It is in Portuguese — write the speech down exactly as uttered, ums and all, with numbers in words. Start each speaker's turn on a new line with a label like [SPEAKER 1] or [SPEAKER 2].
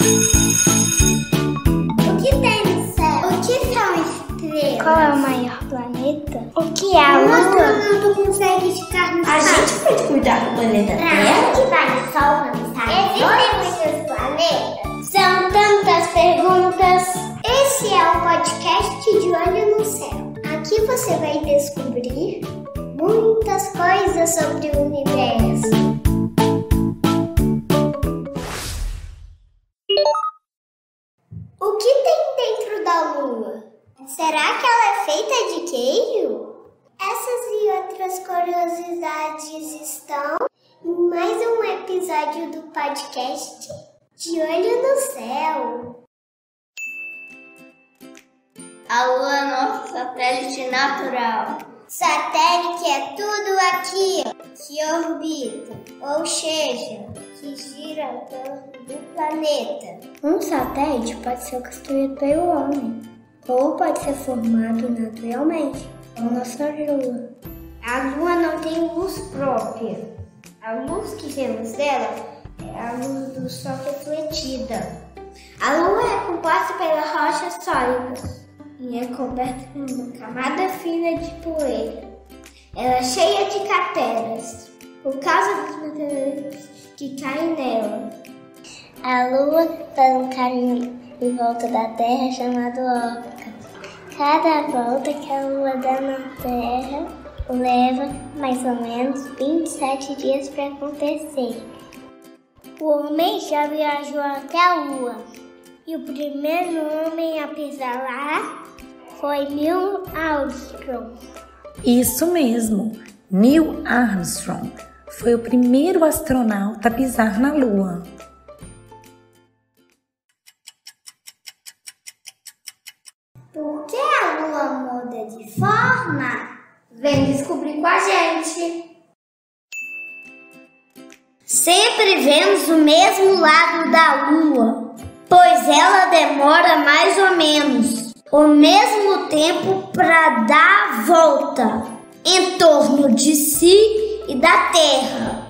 [SPEAKER 1] O que tem no céu? O que são estrelas?
[SPEAKER 2] Qual é o maior planeta? O que é a
[SPEAKER 1] Lua?
[SPEAKER 2] Lua?
[SPEAKER 1] O astronauta consegue ficar no
[SPEAKER 3] A gente pode cuidar do planeta Terra?
[SPEAKER 1] que vai no Sol quando está? Existem muitos planetas? São tantas perguntas. Esse é o podcast de Olho no Céu. Aqui você vai descobrir muitas coisas sobre o universo. O que tem dentro da Lua? Será que ela é feita de queijo? Essas e outras curiosidades estão em mais um episódio do podcast De Olho no Céu.
[SPEAKER 3] A Lua é nosso satélite natural.
[SPEAKER 1] Satélite é tudo aquilo que orbita, ou seja, que gira ao torno do planeta.
[SPEAKER 2] Um satélite pode ser construído pelo homem, ou pode ser formado naturalmente, como nossa Lua.
[SPEAKER 1] A Lua não tem luz própria. A luz que vemos dela é a luz do Sol refletida. A Lua é composta pelas rochas sólidas e é coberta por uma camada fina de poeira. Ela é cheia de crateras por causa dos meteoritos que caem nela.
[SPEAKER 2] A Lua faz um caminho em volta da Terra chamado órbita. Cada volta que a Lua dá na Terra leva mais ou menos vinte e sete dias para acontecer.
[SPEAKER 1] O homem já viajou até a Lua e o primeiro homem a pisar lá foi Neil Armstrong.
[SPEAKER 4] Isso mesmo, Neil Armstrong foi o primeiro astronauta a pisar na Lua.
[SPEAKER 1] Por que a Lua muda de forma? Vem descobrir com a gente. Sempre vemos o mesmo lado da Lua, pois ela demora mais ou menos o mesmo tempo para dar a volta em torno de si e da Terra.